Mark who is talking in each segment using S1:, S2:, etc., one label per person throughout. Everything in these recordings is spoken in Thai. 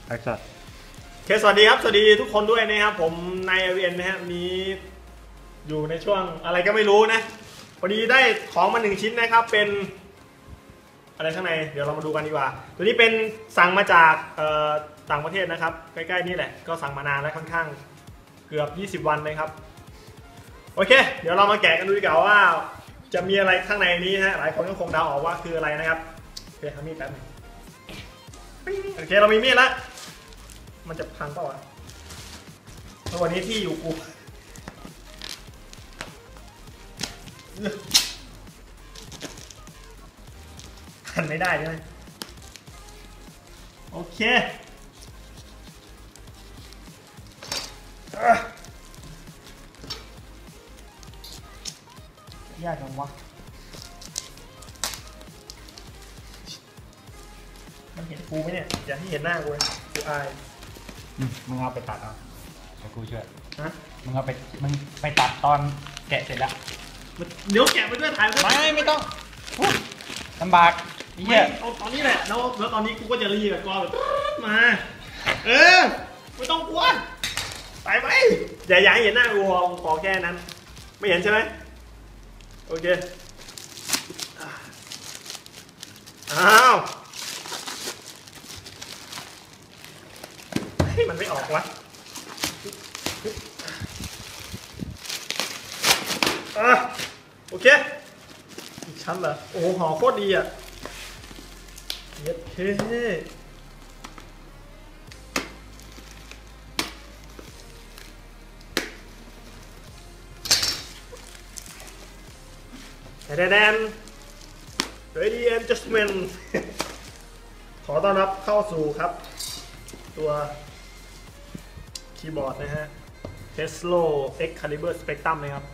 S1: ไอ้สัส
S2: เคสวัสดีครับสวัสดีทุกคนด้วยนะครับผมนายเวียนนะฮะมีอยู่ในช่วงอะไรก็ไม่รู้นะพอดีได้ของมา1ชิ้นนะครับเป็นอะไรข้างในเดี๋ยวเรามาดูกันดีกว่าตัวนี้เป็นสั่งมาจากต่างประเทศนะครับใกล้ๆนี่แหละก็สั่งมานานแล้วค่อนข้างเกือบ20 วันนะครับโอเคเดี๋ยวเรามาแกะกันดูดีกว่าว่าจะมีอะไรข้างในนี้ฮะหลายคนก็คงเดาออกว่าคืออะไรนะครับโอเคทำมีดแป๊บนึงโอเคเรามีมีดแล้วมันจะพังเปล่าวะวันนี้ที่อยู่กูหันไม่ได้ใช่ไหมโอเคยากจังวะมันเห็นกูไหมเนี่ยอย่าให้เห็นหน้ากูเลยกูอาย
S1: มึงเอาไปตัดเอาเดี๋ยวกูช่วย
S2: ฮะ
S1: มึงไปตัดตอนแกะเสร็จแล้ว
S2: เดี๋ยวแกะไปด้วยถ่ายไปด้วย
S1: ไม่ต้องลำบาก
S2: ไม่เอาตอนนี้แหละแล้วตอนนี้กูก็จะรีกับกอแบบมาไม่ต้องกลัวไปไหมอย่าให้เห็นหน้ากูขอแค่นั้นไม่เห็นใช่ไหมโอเคอ้าวให้มันไม่ออกวะโอเคอีกชั้นเหรอโอ้โหห่อโคตรดีอ่ะเย็ดเคแดน Ready and Gentlemen ขอต้อนรับเข้าสู่ครับตัวคีย์บอร์ดนะฮะ Tesla Excalibur Spectrum นะครับ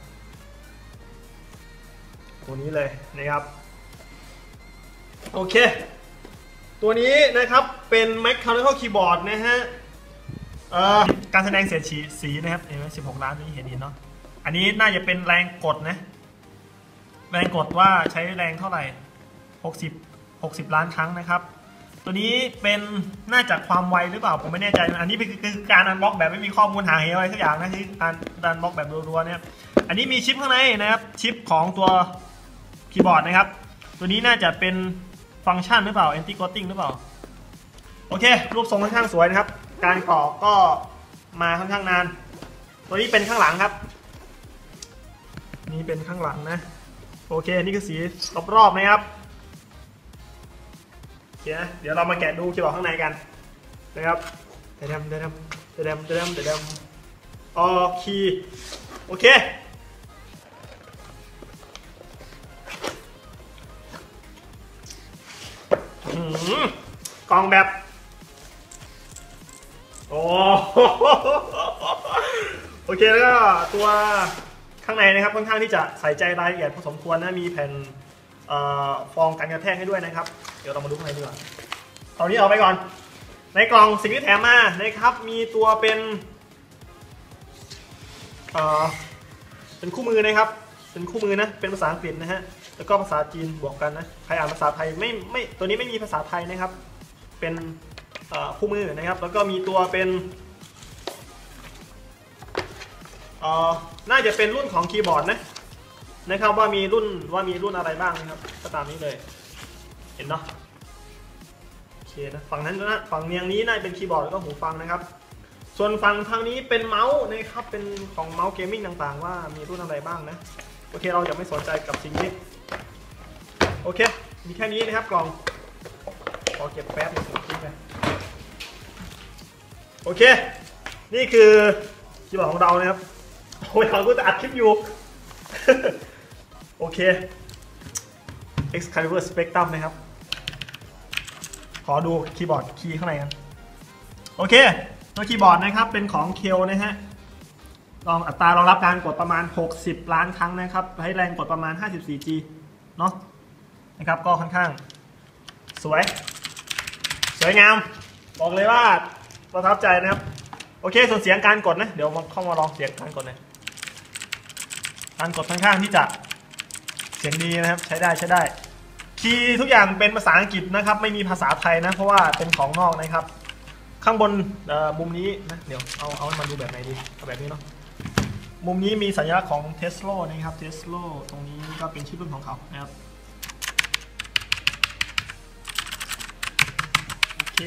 S2: ตัวนี้เลยนะครับโอเคตัวนี้นะครับเป็น Mechanical Keyboard นะฮะการแสดงเสียดสีนะครับเห็นไหม16 ล้านนี่เห็นดีเนาะอันนี้น่าจะเป็นแรงกดนะแรงกดว่าใช้แรงเท่าไหร่60 ล้านครั้งนะครับตัวนี้เป็นน่าจะความไวหรือเปล่าผมไม่แน่ใจอันนี้คือการอันบล็อกแบบไม่มีข้อมูลหาเหวอะไรสักอย่างนะคือการอันบล็อกแบบรัวๆเนี่ยอันนี้มีชิปข้างในนะครับชิปของตัวคีย์บอร์ดนะครับตัวนี้น่าจะเป็นฟังก์ชันหรือเปล่า anti ghosting หรือเปล่าโอเครูปทรงค่อนข้างสวยนะครับการกรอกก็มาค่อนข้างนานตัวนี้เป็นข้างหลังครับนี่เป็นข้างหลังนะโอเคนี่คือสีรอบๆนะครับโอเคนะเดี๋ยวเรามาแกะดูคีย์บอร์ดข้างในกันนะครับเดมออคีย์โอเคกล่องแบบโอ้โอเคแล้วก็ตัวข้างในนะครับค่อนข้างที่จะใส่ใจรายละเอียดพอสมควรนะมีแผ่นฟองกันกระแทกให้ด้วยนะครับเดี๋ยวเรามาดูข้างในดีกว่าตอนนี้เอาไปก่อนในกล่องสิ่งที่แถมมานะครับมีตัวเป็นคู่มือนะครับเป็นคู่มือนะเป็นภาษาอังกฤษนะฮะแล้วก็ภาษาจีนบวกกันนะใครอ่านภาษาไทยไม่ตัวนี้ไม่มีภาษาไทยนะครับเป็นคู่มือนะครับแล้วก็มีตัวเป็นน่าจะเป็นรุ่นของคีย์บอร์ดนะครับว่ามีรุ่นอะไรบ้างนะครับก็ตามนี้เลยเห็นเนาะโอเคนะฝั่งนั้นนะฝั่งเนียงนี้น่าจะเป็นคีย์บอร์ดแล้วก็หูฟังนะครับส่วนฝั่งทางนี้เป็นเมาส์นะครับเป็นของเมาส์เกมมิ่งต่างๆว่ามีรุ่นอะไรบ้างนะโอเคเราจะไม่สนใจกับสิ่งนี้โอเคมีแค่นี้นะครับกล่องขอเก็บแป๊บนึงทิ้งไปโอเคนี่คือคีย์บอร์ดของเรานะครับโอ้ยเราก็จะอัดคลิปอยู่โอเค Excalibur Spectrum นะครับขอดูคีย์บอร์ดคีย์ข้างในกันโอเคตัวคีย์บอร์ดนะครับเป็นของเคลนะฮะอัตรารองรับการกดประมาณ60 ล้านครั้งนะครับให้แรงกดประมาณ 54G เนาะนะครับก็ค่อนข้างสวยงามบอกเลยว่าประทับใจนะครับโอเคส่วนเสียงการกดนะเดี๋ยวเข้ามาลองเสียงการกดหน่อยการกดค่อนข้างที่จะเสียงดีนะครับใช้ได้คีย์ทุกอย่างเป็นภาษาอังกฤษนะครับไม่มีภาษาไทยนะเพราะว่าเป็นของนอกนะครับข้างบนมุมนี้นะเดี๋ยวเอามาดูแบบไหนดีเอาแบบนี้เนาะมุมนี้มีสัญลักษณ์ของ Tesla นะครับ Tesla ตรงนี้ก็เป็นชื่อรุ่นของเขานะครับโอเค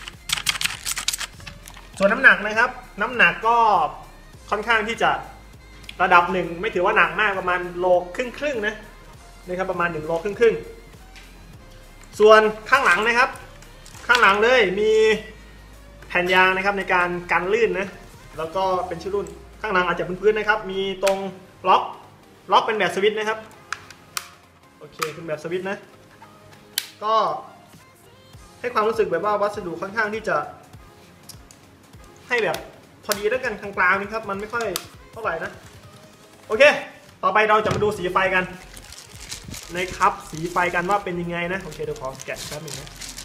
S2: ส่วนน้ำหนักนะครับน้ำหนักก็ค่อนข้างที่จะระดับหนึ่งไม่ถือว่าหนักมากประมาณโลครึ่งนะครับประมาณ1 โลครึ่งส่วนข้างหลังนะครับข้างหลังเลยมีแผ่นยางนะครับในการกันลื่นนะแล้วก็เป็นชื่อรุ่นข้างหลังอาจจะเป็นพื้นนะครับมีตรงล็อกเป็นแบบสวิตช์นะครับโอเคเป็นแบบสวิตช์นะก็ให้ความรู้สึกแบบว่าวัสดุค่อนข้างที่จะให้แบบพอดีแล้วกันกลางๆนะครับมันไม่ค่อยเท่าไหร่นะโอเคต่อไปเราจะมาดูสีไฟกันนะครับสีไฟกันว่าเป็นยังไงนะโอเคเดี๋ยวขอแกะแป๊บนึงนะ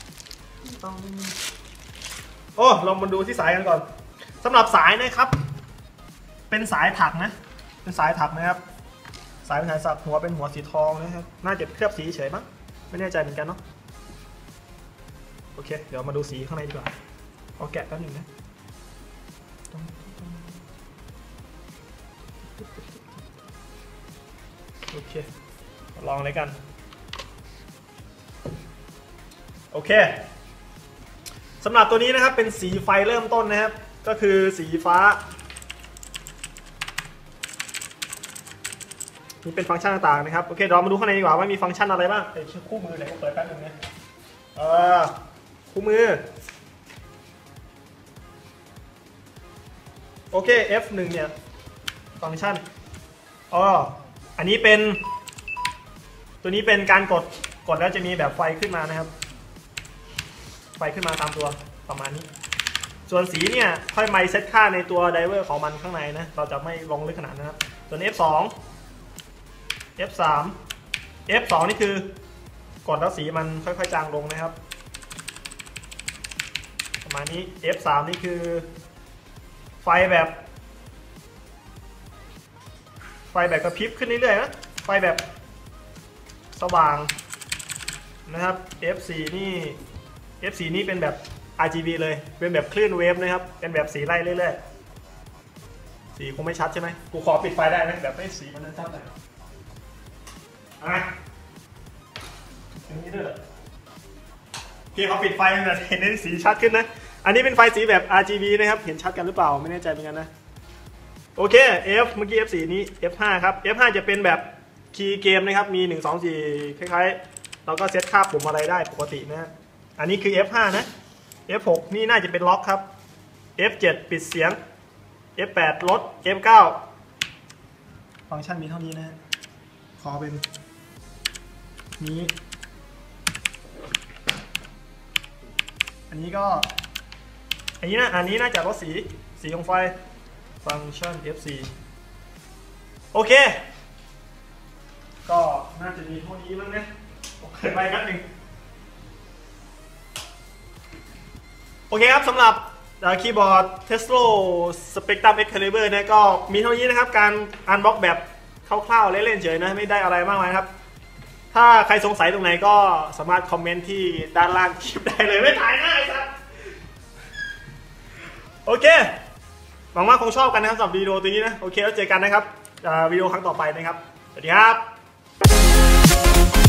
S2: โอ้เรามาดูที่สายกันก่อนสำหรับสายนะครับเป็นสายถักนะเป็นสายถักนะครับสายเป็นสายสับหัวเป็นหัวสีทองนะครับน่าจะเคลือบสีเฉยมั้งไม่แน่ใจเหมือนกันเนาะโอเคเดี๋ยวมาดูสีข้างในดีกว่าเอาแกะแป๊บนึงนะโอเคลองเลยกันโอเคสำหรับตัวนี้นะครับเป็นสีไฟเริ่มต้นนะครับก็คือสีฟ้านี่เป็นฟังก์ชันต่างๆนะครับโอเคเรามาดูข้างในดีกว่าว่ามีฟังก์ชันอะไรบ้างคู่มือไหนก็เปิดแป๊บนึงนะคู่มือโอเค F1 เนี่ยฟังก์ชันอันนี้เป็นตัวนี้เป็นการกดแล้วจะมีแบบไฟขึ้นมานะครับไฟขึ้นมาตามตัวประมาณนี้ส่วนสีเนี่ยค่อยไมเซตค่าในตัวไดเวอร์ของมันข้างในนะเราจะไม่ลงลึกขนาดนะครับส่วน F2 F3 F2 นี่คือกดแล้วสีมันค่อยๆจางลงนะครับประมาณนี้ F3 นี่คือไฟแบบกระพริบขึ้นเรื่อยๆนะไฟแบบสว่างนะครับ F4 นี่เป็นแบบ RGB เลยเป็นแบบคลื่นเวฟนะครับเป็นแบบสีไล่เรื่อยๆสีคงไม่ชัดใช่ไหมกูขอปิดไฟได้ไหมแบบไม่สีมันชัดหน่อยอย่างนี้ด้วยพี่เขาปิดไฟมันจะเห็นสีชัดขึ้นนะอันนี้เป็นไฟสีแบบ RGB นะครับเห็นชัดกันหรือเปล่าไม่แน่ใจเหมือนกันนะโอเค F เมื่อกี้ F4 นี้ F5 ครับ F5 จะเป็นแบบคีย์เกมนะครับมี1 2 4คล้ายๆเราก็เซตค่าปุ่มอะไรได้ปกตินะอันนี้คือ F5 นะ F6 นี่น่าจะเป็นล็อกครับ F7 ปิดเสียง F8 ลด F9 ฟังก์ชันมีเท่านี้นะขอเป็นนี้อันนี้น่าจะลดสีของไฟฟังก์ชัน F4 โอเคก็น่าจะมีเท่านี้มั้งนะโอเคไปกันหนึ่งโอเคครับสำหรับคีย์บอร์ด Tesla Spectrum Excalibur เนี่ยก็มีเท่านี้นะครับการอันบ็อกแบบคร่าวๆเล่นๆเฉยนะไม่ได้อะไรมากมายครับถ้าใครสงสัยตรงไหนก็สามารถคอมเมนต์ที่ด้านล่างคลิปได้เลยไม่ถ่ายง่ายครับโอเคหวังว่าคงชอบกันนะครับสำหรับวิดีโอตัวนี้นะโอเคแล้วเจอกันนะครับวิดีโอครั้งต่อไปนะครับสวัสดีครับ